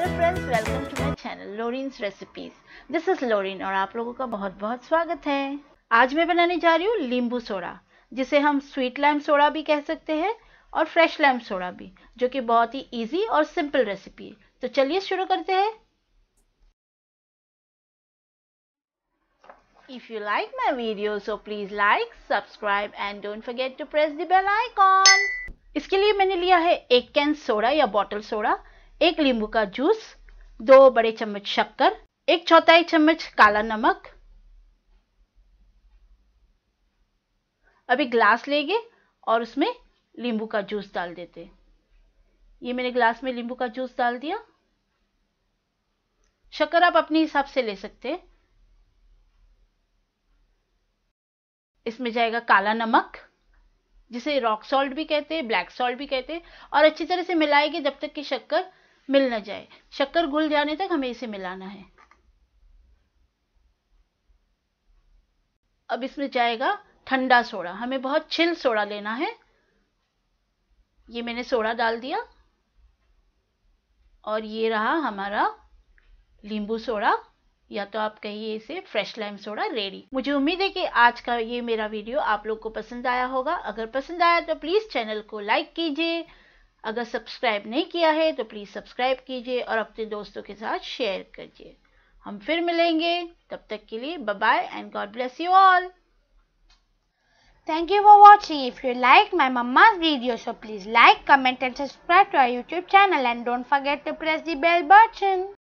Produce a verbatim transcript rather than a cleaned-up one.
Hello friends, welcome to my channel Lorin's recipes. This is Lorin और आप लोगों का बहुत बहुत स्वागत है। आज मैं बनाने जा रही हूँ नींबू सोडा, जिसे हम स्वीट लाइम सोडा भी कह सकते हैं और फ्रेश लाइम सोडा भी, जो कि बहुत ही इजी और सिंपल रेसिपी है। तो चलिए शुरू करते हैं। If you like my video, so please like, subscribe and don't forget to press the bell icon. इसके लिए मैंने लिया है एक कैन सोडा या बॉटल सोडा, एक नींबू का जूस, दो बड़े चम्मच शक्कर, एक चौथाई चम्मच काला नमक। अभी ग्लास लेंगे और उसमें नींबू का जूस डाल देते। ये मैंने ग्लास में नींबू का जूस डाल दिया। शक्कर आप अपने हिसाब से ले सकते हैं। इसमें जाएगा काला नमक, जिसे रॉक सॉल्ट भी कहते हैं, ब्लैक सॉल्ट भी कहते हैं, और अच्छी तरह से मिलाएंगे जब तक कि शक्कर मिल न जाए। शक्कर घुल जाने तक हमें इसे मिलाना है। अब इसमें जाएगा ठंडा सोडा। हमें बहुत चिल सोडा लेना है। ये मैंने सोडा डाल दिया और ये रहा हमारा नींबू सोडा, या तो आप कहिए इसे फ्रेश लाइम सोडा, रेडी। मुझे उम्मीद है कि आज का ये मेरा वीडियो आप लोग को पसंद आया होगा। अगर पसंद आया तो प्लीज़ चैनल को लाइक कीजिए। अगर सब्सक्राइब नहीं किया है तो प्लीज़ सब्सक्राइब कीजिए और अपने दोस्तों के साथ शेयर कीजिए। हम फिर मिलेंगे, तब तक के लिए bye bye and God bless you all. Thank you for watching. If you like my mama's video, so please like, comment and subscribe to our YouTube channel, and don't forget to press the bell button.